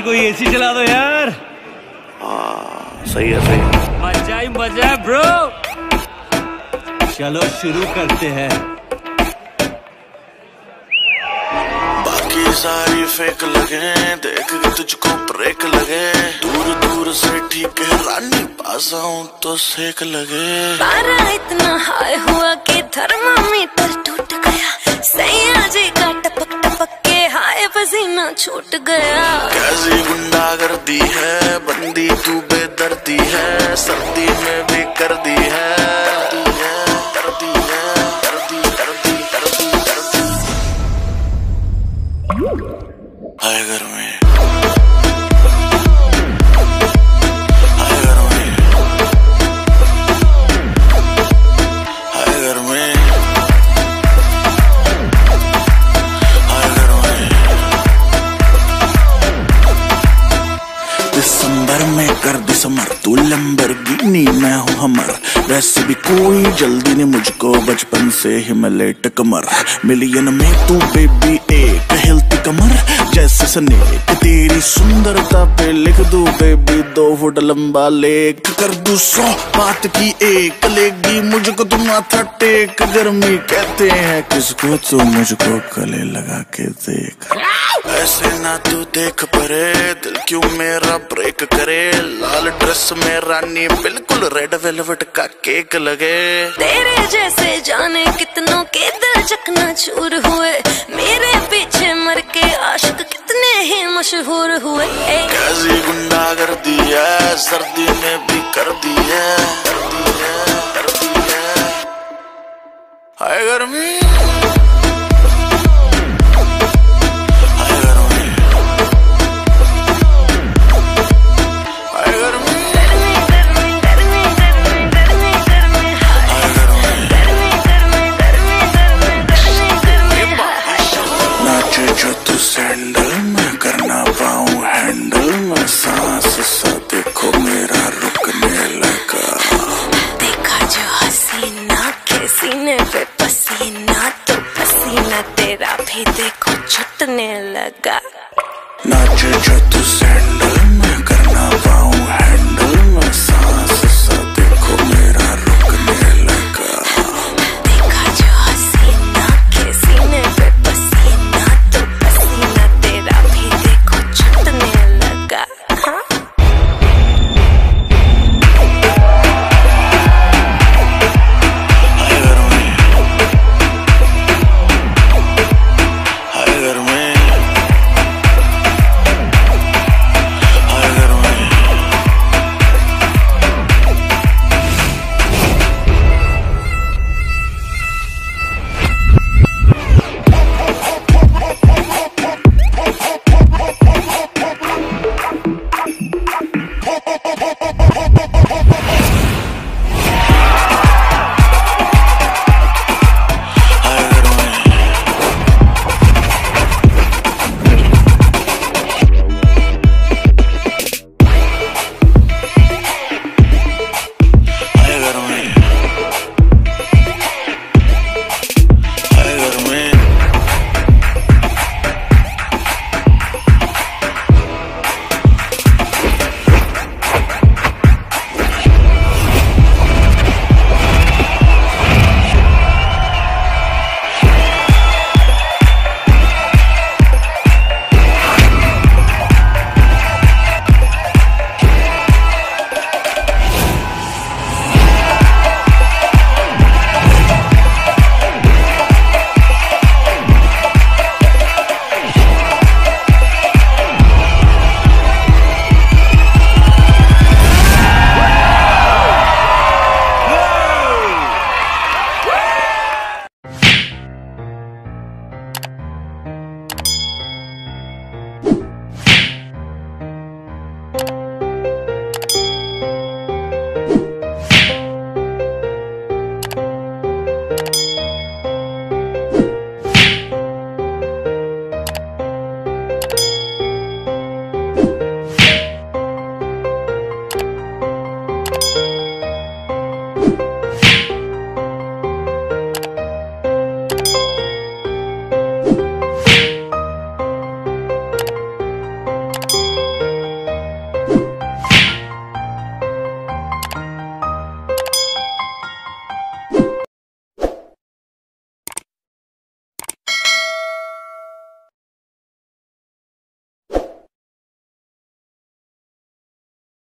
कोई एसी चला दो यार। सही है सही है। मजा ही मजा है ब्रो। चलो शुरू करते हैं। बाकी सारी फेक लगे, देख के तुझको ब्रेक लगे। दूर दूर से ठीक है रानी, पास आऊं तो सेक लगे। पारा इतना हाई हुआ कि थर्मामीटर टूट गया। सैया जी का टपक टपक के हाय पसीना छूट गया। कैसी गुंडागर्दी है, बंदी तू बेदर्दी है। सर्दी में भी कर दी है, हाय घर में, हाय घर में, हाय घर में, हाय घर में। दिसंबर में कर दिसंबर, तू लंबरगिनी मैं हूँ हमर। वैसे भी कोई जल्दी नहीं मुझको, बचपन से ही मैं लेट कमर। मिलियन में तू बेबी एक हिलती कमर जैसे स्नेक। तेरी सुंदरता पे लिख दूं बेबी 2 फुट लंबा लेख। कर दूं 100 बात की एक, लेगी मुझको तुम माथा टेक। गर्मी कहते हैं किसको, तू मुझको गले लगा के देख। ऐसे ना तू देख परे, दिल क्यों मेरा ब्रेक करे। लाल ड्रेस में रानी बिल्कुल रेड वेलवेट का केक लगे। तेरे जैसे जाने कितनों के दिल चकना चूर हुए। मेरे पीछे मर के आशिक कितने ही मशहूर हुए। कैसी गुंडागर्दी है, सर्दी में भी कर दी है, कर दी है, कर दी है। हाय गर्मी।